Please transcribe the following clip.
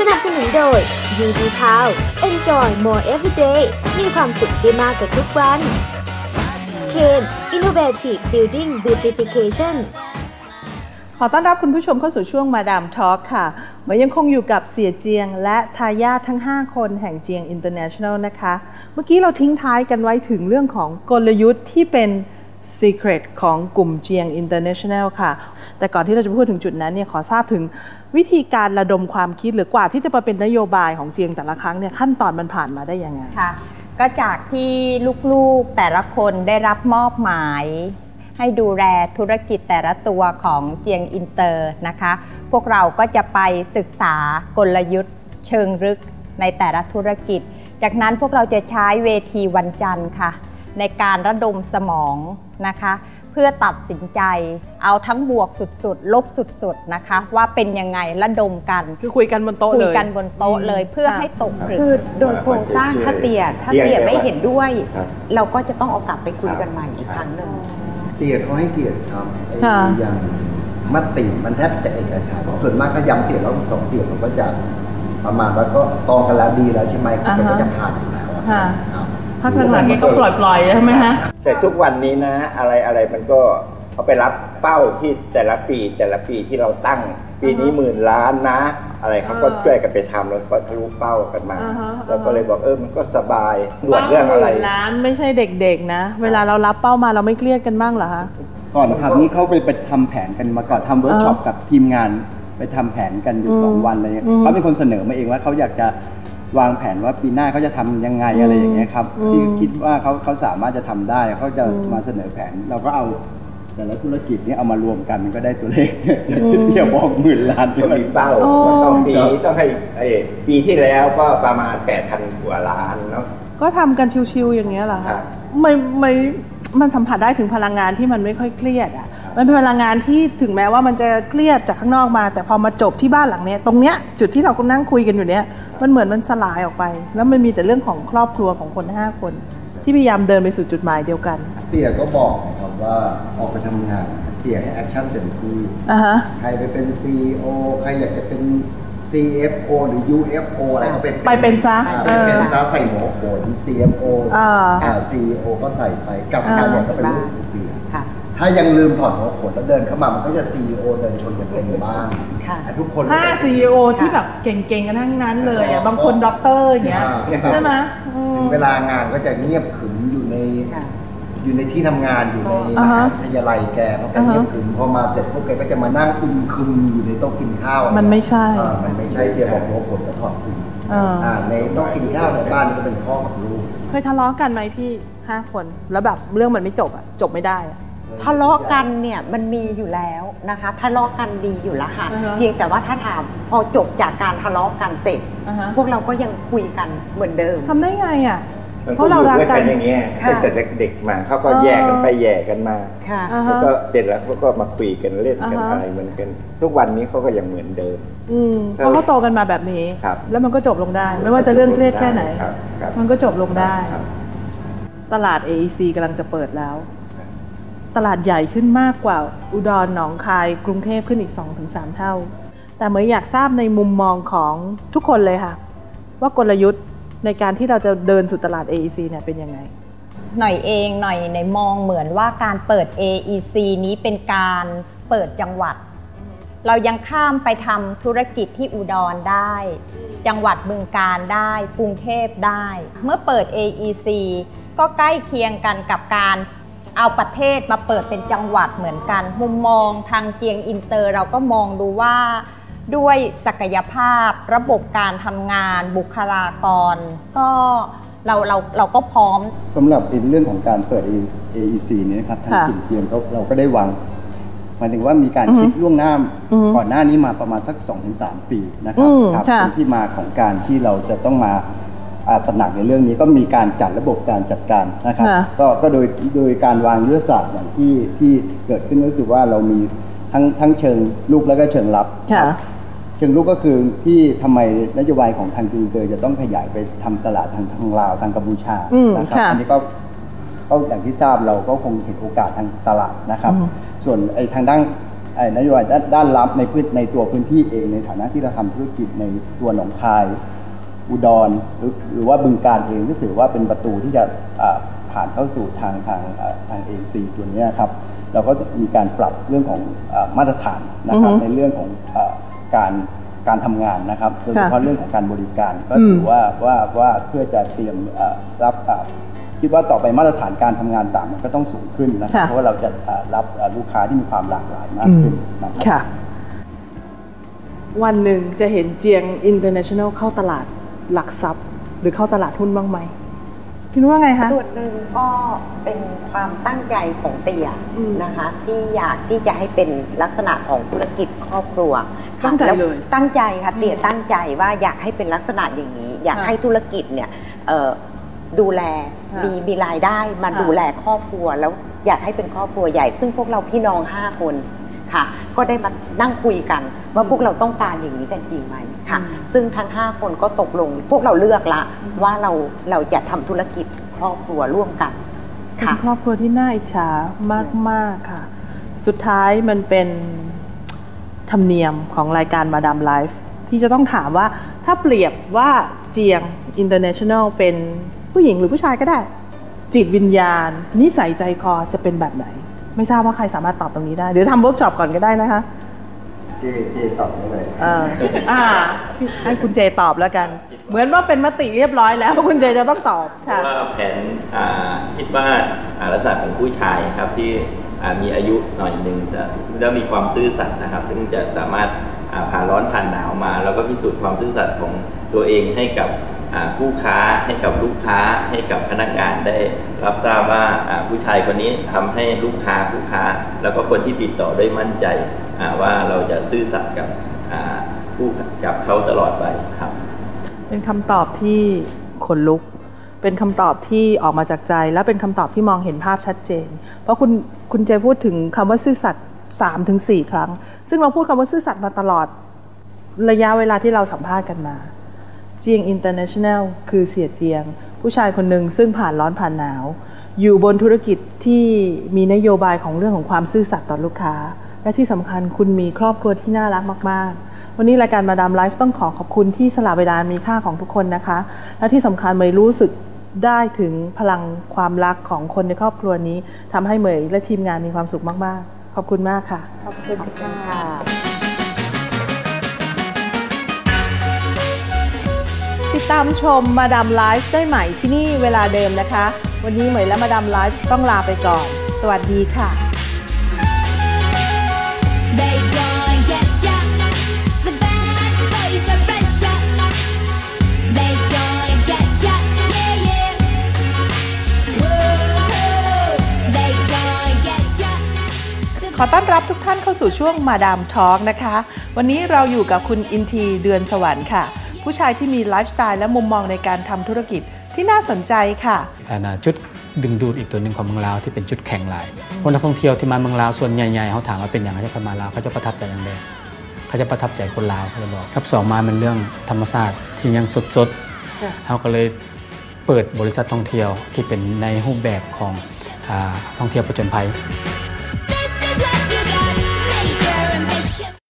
นับสนุนโดย UD Town Enjoy More Everyday มีความสุขได้มากกว่าทุกวันเคน Innovative Building Beautification ขอต้อนรับคุณผู้ชมเข้าสู่ช่วงมาดามทอล์คค่ะเรายังคงอยู่กับเสี่ยเจียงและทายาททั้ง5คนแห่งเจียง International นะคะเมื่อกี้เราทิ้งท้ายกันไว้ถึงเรื่องของกลยุทธ์ที่เป็น Secret ของกลุ่มเจียง International ค่ะแต่ก่อนที่เราจะพูดถึงจุดนั้นเนี่ยขอทราบถึงวิธีการระดมความคิดหรือกว่าที่จะมาเป็นนโยบายของเจียงแต่ละครั้งเนี่ยขั้นตอนมันผ่านมาได้ยังไงค่ะก็จากที่ลูกๆแต่ละคนได้รับมอบหมายให้ดูแลธุรกิจแต่ละตัวของเจียงอินเตอร์นะคะพวกเราก็จะไปศึกษากลยุทธ์เชิงลึกในแต่ละธุรกิจจากนั้นพวกเราจะใช้เวทีวันจันทร์ค่ะในการระดมสมองนะคะเพื่อตัดสินใจเอาทั้งบวกสุดๆลบสุดๆนะคะว่าเป็นยังไงระดมกันคือคุยกันบนโต๊ะเลยคุยกันบนโต๊ะเลยเพื่อให้ตกผลึกคือโดยโครงสร้างถ้าเตี่ยไม่เห็นด้วยเราก็จะต้องเอากลับไปคุยกันใหม่อีกครั้งหนึ่งเตี่ยเขาให้เกียรติครับอย่างมติมันแทบจะเอกฉันท์ส่วนมากก็ย้ำเตี่ยแล้ว2เตี่ยมันก็จะประมาณว่าก็ตองกันแล้วดีแล้วใช่ไหมก็จะผ่านอยู่แล้วพักหลังๆนี่ก็ปล่อยๆใช่ไหมฮะแต่ทุกวันนี้นะอะไรมันก็เอาไปรับเป้าที่แต่ละปีที่เราตั้งปีนี้10,000 ล้านนะอะไรเขาก็ช่วยกันไปทำแล้วก็ทะลุเป้ากันมาเราก็เลยบอกมันก็สบายด่วนเรื่องอะไร 10,000 ล้านไม่ใช่เด็กๆนะเวลาเรารับเป้ามาเราไม่เครียดกันบ้างเหรอคะก่อนทำนี่เขาไปทำแผนกันมาก่อนทำเวิร์กช็อปกับทีมงานไปทำแผนกันอยู่2 วันอะไรเงี้ยเขาเป็นคนเสนอมาเองว่าเขาอยากจะวางแผนว่าปีหน้าเขาจะทำยังไงอะไรอย่างเงี้ยครับที่คิดว่าเขาสามารถจะทำได้เขาจะมาเสนอแผนเราก็เอาแต่ละธุรกิจนี้เอามารวมกันมันก็ได้ตัวเลขเที่ยวบอก10,000 ล้านก็มีเป้าต้องให้ปีที่แล้วก็ประมาณ 8,000 กว่าล้านเนาะก็ทำกันชิวๆอย่างเงี้ยเหรอคะมันสัมผัสได้ถึงพลังงานที่มันไม่ค่อยเครียดอ่ะมันเป็นพลังงานที่ถึงแม้ว่ามันจะเครียดจากข้างนอกมาแต่พอมาจบที่บ้านหลังเนี้ยตรงเนี้ยจุดที่เราก็นั่งคุยกันอยู่เนี้ยมันเหมือนมันสลายออกไปแล้วมันมีแต่เรื่องของครอบครัวของคน5 คนที่พยายามเดินไปสู่จุดหมายเดียวกันเตี่ยก็บอกนะครับว่าออกไปทำงานเตี่ยให้แอคชั่นเต็มที่ใครไปเป็น CEO ใครอยากจะเป็น CFO หรือ UFO อะไรก็ไปเป็นซะใส่หัวโขน CFO CEO ก็ใส่ไปกับการเนี่ยก็เป็นลูกเตี่ยถ้ายังลืมถอดหัวโขนแล้วเดินเข้ามามันก็จะ CEO เดินชนกันเป็นบ้างทุกคน 5 CEO ที่แบบเก่งๆกันทั้งนั้นเลยอ่ะบางคนด็อกเตอร์อย่างเงี้ยใช่ไหมเวลางานก็จะเงียบขรึมอยู่ในที่ทำงานอยู่ในมหาวิทยาลัยแกเขาก็เงียบขรึมพอมาเสร็จพวกแกก็จะมานั่งคึมอยู่ในโต๊ะกินข้าวมันไม่ใช่เตียบอกหัวโขนก็ถอดทิ้งในโต๊ะกินข้าวในบ้านก็เป็นพ่อกับลูกเคยทะเลาะกันไหมพี่5 คนแล้วแบบเรื่องมันไม่จบอ่ะจบไม่ได้ทะเลาะกันเนี่ยมันมีอยู่แล้วนะคะทะเลาะกันดีอยู่แล้วค่ะเพียงแต่ว่าถ้าถามพอจบจากการทะเลาะกันเสร็จพวกเราก็ยังคุยกันเหมือนเดิมทำได้ไงอ่ะเพราะเรารักกันอย่างเงี้ยตั้งแต่เด็กๆมาเขาก็แยกกันไปแยกกันมาแล้วก็เสร็จแล้วเขาก็มาคุยกันเล่นกันอะไรเหมือนกันทุกวันนี้เขาก็ยังเหมือนเดิมเพราะเขาโตกันมาแบบนี้แล้วมันก็จบลงได้ไม่ว่าจะเรื่องเครียดแค่ไหนมันก็จบลงได้ตลาด AEC กำลังจะเปิดแล้วตลาดใหญ่ขึ้นมากกว่าอุดรหนองคายกรุงเทพขึ้นอีก 2-3 เท่าแต่เมื่ออยากทราบในมุมมองของทุกคนเลยค่ะว่ากลยุทธ์ในการที่เราจะเดินสู่ตลาด AEC เนี่ยเป็นยังไงหน่อยในมองเหมือนว่าการเปิด AEC นี้เป็นการเปิดจังหวัดเรายังข้ามไปทำธุรกิจที่อุดรได้จังหวัดบึงกาฬได้กรุงเทพได้เมื่อเปิด AEC ก็ใกล้เคียงกันกับการเอาประเทศมาเปิดเป็นจังหวัดเหมือนกันมุมมองทางเจียงอินเตอร์เราก็มองดูว่าด้วยศักยภาพระบบการทำงานบุคลากรก็เราก็พร้อมสำหรับเรื่องของการเปิด AEC นี้นะครับทางกลุ่มเจียงเราก็ได้วางหมายถึงว่ามีการคิดล่วงหน้าก่อนหน้านี้มาประมาณสัก 2-3 ปีนะครับเป็นที่มาของการที่เราจะต้องมาตระหนักในเรื่องนี้ก็มีการจัดระบบการจัดการนะครับก็โดยการวางยุทธศาสตร์อย่างที่เกิดขึ้นก็คือว่าเรามีทั้งเชิงลุกแล้วก็เชิงรับเชิงลุกก็คือที่ทำไมนโยบายของทางจีนเกิดจะต้องขยายไปทำตลาดทางลาวทางกัมพูชานะครับอันนี้ก็อย่างที่ทราบเราก็คงเห็นโอกาสทางตลาดนะครับส่วนทางด้านนโยบายด้านลับในตัวพื้นที่เองในฐานะที่เราทำธุรกิจในตัวหนองคายอุดรหรือว่าบึงกาฬเองก็ถือว่าเป็นประตูที่จะผ่านเข้าสู่ทางAEC ตัวนี้ครับเราก็มีการปรับเรื่องของมาตรฐานนะครับในเรื่องของการทำงานนะครับโดยเฉพาะเรื่องของการบริการก็ถือว่าเพื่อจะเตรียมรับคิดว่าต่อไปมาตรฐานการทำงานต่างมันก็ต้องสูงขึ้นนะครับเพราะว่าเราจะรับลูกค้าที่มีความหลากหลายมากขึ้นนะครับวันหนึ่งจะเห็นเจียง International เข้าตลาดหลักทรัพย์หรือเข้าตลาดหุ้นบ้างไหมพี่นุ้ยว่าไงคะส่วนหนึ่งก็เป็นความตั้งใจของเตียนะคะที่อยากที่จะให้เป็นลักษณะของธุรกิจครอบครัวตั้งใจเลยตั้งใจค่ะเตียตั้งใจว่าอยากให้เป็นลักษณะอย่างนี้อยากให้ธุรกิจเนี่ยดูแลมีรายได้มาดูแลครอบครัวแล้วอยากให้เป็นครอบครัวใหญ่ซึ่งพวกเราพี่น้อง5 คนค่ะก็ได้มานั่งคุยกันว่าพวกเราต้องการอย่างนี้กันจริงไหมค่ะซึ่งทั้ง5 คนก็ตกลงพวกเราเลือกละว่าเราจะทำธุรกิจครอบครัวร่วมกันค่ะครอบครัวที่น่าอิจฉามากๆค่ะสุดท้ายมันเป็นธรรมเนียมของรายการมาดามไลฟ์ที่จะต้องถามว่าถ้าเปรียบว่าเจียง International เป็นผู้หญิงหรือผู้ชายก็ได้จิตวิญญาณนิสัยใจคอจะเป็นแบบไหนไม่ทราบว่าใครสามารถตอบตรงนี้ได้เดี๋ยวทำเวิร์กช็อปก่อนก็ได้นะคะเจตอบได้เลยให้คุณเจตอบแล้วกันเหมือนว่าเป็นมติเรียบร้อยแล้วคุณเจจะต้องตอบค่ะว่าแผนคิดว่าลักษณะของผู้ชายครับที่มีอายุหน่อยหนึ่งจะมีความซื่อสัตย์นะครับซึ่งจะสามารถผ่านร้อนผ่านหนาวมาแล้วก็พิสูจน์ความซื่อสัตย์ของตัวเองให้กับผู้ค้าให้กับลูกค้าให้กับพนักงานได้รับทราบว่าผู้ชายคนนี้ทำให้ลูกค้าแล้วก็คนที่ติดต่อได้มั่นใจว่าเราจะซื่อสัตย์กับกับเขาตลอดไปครับเป็นคำตอบที่ขนลุกเป็นคำตอบที่ออกมาจากใจและเป็นคำตอบที่มองเห็นภาพชัดเจนเพราะคุณเจพูดถึงคำว่าซื่อสัตย์ 3-4 ครั้งซึ่งเราพูดคำว่าซื่อสัตย์มาตลอดระยะเวลาที่เราสัมภาษณ์กันมาเจียง International คือเสี่ยเจียงผู้ชายคนหนึ่งซึ่งผ่านร้อนผ่านหนาวอยู่บนธุรกิจที่มีนโยบายของเรื่องของความซื่อสัตย์ต่อลูกค้าและที่สำคัญคุณมีครอบครัวที่น่ารักมากๆวันนี้รายการมาดามไลฟ์ต้องขอบคุณที่สละเวลามีค่าของทุกคนนะคะและที่สำคัญเมย์รู้สึกได้ถึงพลังความรักของคนในครอบครัวนี้ทำให้เมย์และทีมงานมีความสุขมากๆขอบคุณมากค่ะขอบคุณค่ะติดตามชมมาดามไลฟ์ได้ใหม่ที่นี่เวลาเดิมนะคะวันนี้เหมยและมาดามไลฟ์ต้องลาไปก่อนสวัสดีค่ะขอต้อนรับทุกท่านเข้าสู่ช่วงมาดามทอล์กนะคะวันนี้เราอยู่กับคุณอินทีเดือนสวรรค์ค่ะผู้ชายที่มีไลฟ์สไตล์และมุมมองในการทำธุรกิจที่น่าสนใจค่ะจุดดึงดูดอีกตัวหนึ่งของเมืองลาวที่เป็นจุดแข็งหลายคนนักท่องเที่ยวที่มาเมืองลาวส่วนใหญ่ๆเขาถามว่าเป็นอย่างไรเขามาลาวเขาจะประทับใจอย่างไรเขาจะประทับใจคนลาวเขาจะบอกครับสองมาเป็นเรื่องธรรมชาติที่ยังสดๆเขาก็เลยเปิดบริษัทท่องเที่ยวที่เป็นในรูปแบบของท่องเที่ยวผจญภัย